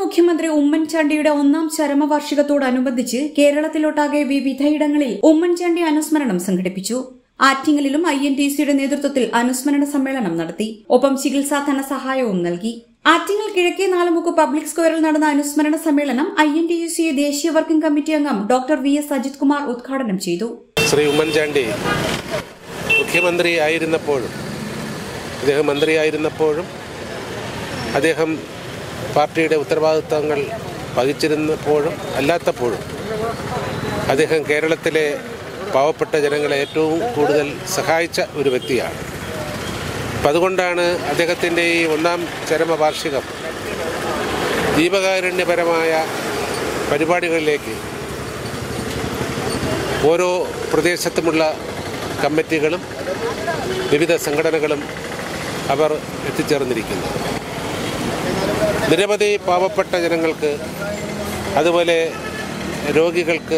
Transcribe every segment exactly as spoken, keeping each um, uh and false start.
മുഖ്യമന്ത്രി ഉമ്മൻചാണ്ടിയുടെ ഒന്നാം ചരമവാർഷികത്തോടനുബന്ധിച്ച് കേരളത്തിലൊട്ടാകെ വിവിധയിടങ്ങളിൽ ഉമ്മൻചാണ്ടി അനുസ്മരണം സംഘടിപ്പിച്ചു. ആറ്റിങ്ങലിലും ഐ എൻ ടി സിയുടെ നേതൃത്വത്തിൽ അനുസ്മരണ സമ്മേളനം നടത്തി. ഒപ്പം ചികിത്സാ ധനസഹായവും നൽകി. ആറ്റിങ്ങൽ കിഴക്കേ നാലുമുക്ക് പബ്ലിക് സ്ക്വയറിൽ നടന്ന അനുസ്മരണ സമ്മേളനം I N T U C ദേശീയ വർക്കിംഗ് കമ്മിറ്റി അംഗം doctor V S Ajith Kumar ഉദ്ഘാടനം ചെയ്തു. ശ്രീ ഉമ്മൻചാണ്ടി മുഖ്യമന്ത്രി ആയിരുന്നപ്പോഴും അദ്ദേഹം മന്ത്രിയായിരുന്നപ്പോഴും അദ്ദേഹം പാർട്ടിയുടെ ഉത്തരവാദിത്തങ്ങൾ വഹിച്ചിരുന്നപ്പോഴും അല്ലാത്തപ്പോഴും അദ്ദേഹം കേരളത്തിലെ പാവപ്പെട്ട ജനങ്ങളെ ഏറ്റവും കൂടുതൽ സഹായിച്ച ഒരു വ്യക്തിയാണ്. അപ്പം അതുകൊണ്ടാണ് അദ്ദേഹത്തിൻ്റെ ഈ ഒന്നാം ചരമവാർഷികം ജീവകാരുണ്യപരമായ പരിപാടികളിലേക്ക് ഓരോ പ്രദേശത്തുമുള്ള കമ്മിറ്റികളും വിവിധ സംഘടനകളും അവർ എത്തിച്ചേർന്നിരിക്കുന്നു. നിരവധി പാവപ്പെട്ട ജനങ്ങൾക്ക് അതുപോലെ രോഗികൾക്ക്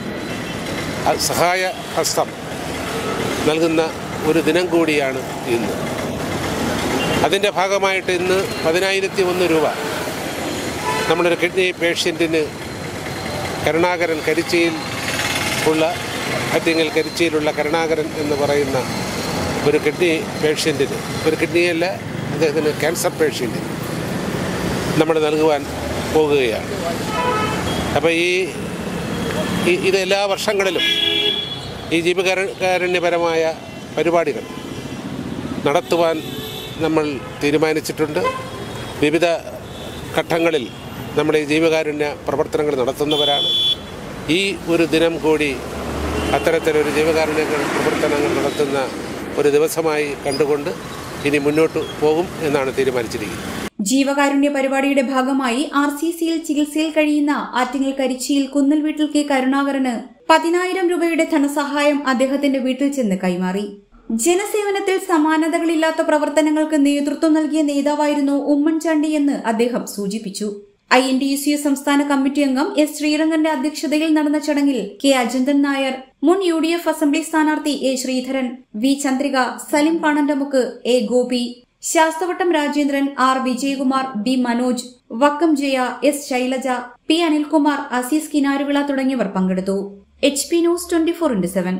സഹായ ഹസ്തം നൽകുന്ന ഒരു ദിനം കൂടിയാണ് ഇന്ന്. അതിൻ്റെ ഭാഗമായിട്ട് ഇന്ന് പതിനായിരത്തി ഒന്ന് രൂപ നമ്മളൊരു കിഡ്നി പേഷ്യൻറ്റിന് കരുണാകരൻ കരിച്ചിയിൽ ഉള്ള ആറ്റിങ്ങൽ കരിച്ചിയിലുള്ള കരുണാകരൻ എന്ന് പറയുന്ന ഒരു കിഡ്നി പേഷ്യൻറ്റിന്, ഒരു കിഡ്നിയല്ല അദ്ദേഹത്തിന് ക്യാൻസർ പേഷ്യൻറ്റിന് നമ്മൾ നൽകുവാൻ പോകുകയാണ്. അപ്പോൾ ഈ ഇത് എല്ലാ വർഷങ്ങളിലും ഈ ജീവകാരുണ്യപരമായ പരിപാടികൾ നടത്തുവാൻ നമ്മൾ തീരുമാനിച്ചിട്ടുണ്ട്. വിവിധ ഘട്ടങ്ങളിൽ നമ്മൾ ഈ ജീവകാരുണ്യ പ്രവർത്തനങ്ങൾ നടത്തുന്നവരാണ്. ഈ ഒരു ദിനം കൂടി അത്തരത്തിലൊരു ജീവകാരുണ്യ പ്രവർത്തനങ്ങൾ നടത്തുന്ന ഒരു ദിവസമായി കണ്ടുകൊണ്ട് ഇനി മുന്നോട്ട് പോകും എന്നാണ് തീരുമാനിച്ചിരിക്കുന്നത്. ജീവകാരുണ്യ പരിപാടിയുടെ ഭാഗമായി ആർ സി സിയിൽ ചികിത്സയിൽ കഴിയുന്ന ആറ്റിങ്ങൽ കരിച്ചിയിൽ കുന്നൽ വീട്ടിൽ കെ കരുണാകരന് പതിനായിരം രൂപയുടെ ധനസഹായം അദ്ദേഹത്തിന്റെ വീട്ടിൽ ചെന്ന് കൈമാറി. ജനസേവനത്തിൽ സമാനതകളില്ലാത്ത പ്രവർത്തനങ്ങൾക്ക് നേതൃത്വം നൽകിയ നേതാവായിരുന്നു ഉമ്മൻചാണ്ടി എന്ന് അദ്ദേഹം സൂചിപ്പിച്ചു. I N T U C സംസ്ഥാന കമ്മിറ്റി അംഗം എസ് ശ്രീരംഗന്റെ അധ്യക്ഷതയിൽ നടന്ന ചടങ്ങിൽ കെ അജന്തൻ നായർ, മുൻ യു ഡി എഫ് അസംബ്ലി സ്ഥാനാർത്ഥി A Sreedharan, V Chandrika, Salim Panantamukku, A Gopi, Sasthavattom Rajendran, R Vijayakumar, B Manoj, Vakkom Jaya, S Shailaja, P Anilkumar, Azeez Kinaruvila തുടങ്ങിയവർ പങ്കെടുത്തു. H P news twenty four into seven.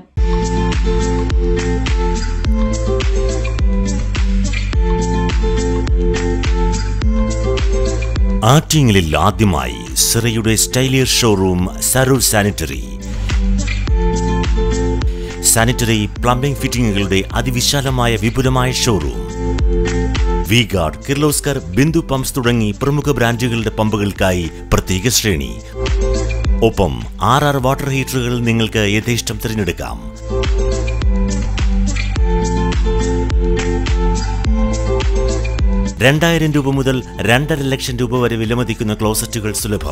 ആറ്റിങ്ങലിൽ ആദ്യമായി സിറയുടെ സ്റ്റൈലിയർ ഷോറൂം സരൂർ സാനിറ്ററി. സാനിറ്ററി പ്ലംബിംഗ് ഫിറ്റിംഗുകളുടെ അതിവിശാലമായ വിപുലമായ showroom. V guard, Kirloskar, Bindu pumps തുടങ്ങി പ്രമുഖ ബ്രാൻഡുകളുടെ പമ്പുകൾക്കായി പ്രത്യേക ശ്രേണി. ഒപ്പം ആർ ആർ വാട്ടർ ഹീറ്ററുകൾ നിങ്ങൾക്ക് യഥേഷ്ടം തിരഞ്ഞെടുക്കാം. രണ്ടായിരം രൂപ മുതൽ രണ്ടര ലക്ഷം രൂപ വരെ വിലമതിക്കുന്ന ക്ലോസറ്റുകൾ സുലഭം.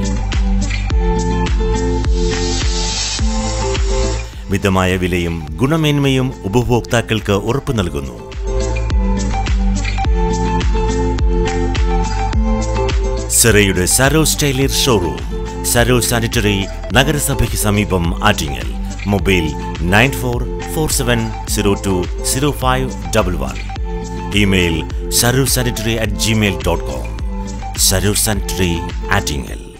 മിതമായ വിലയും ഗുണമേന്മയും ഉപഭോക്താക്കൾക്ക് ഉറപ്പു നൽകുന്നു. സിറയുടെ സരോ സ്റ്റൈലിയർ ഷോറൂം, സരോ സാനിറ്ററി, നഗരസഭയ്ക്ക് സമീപം, Attingal. Mobile nine four four seven zero two zero five double one. Email Saro sanitary at Gmail dot com. Saro sanitary, Attingal.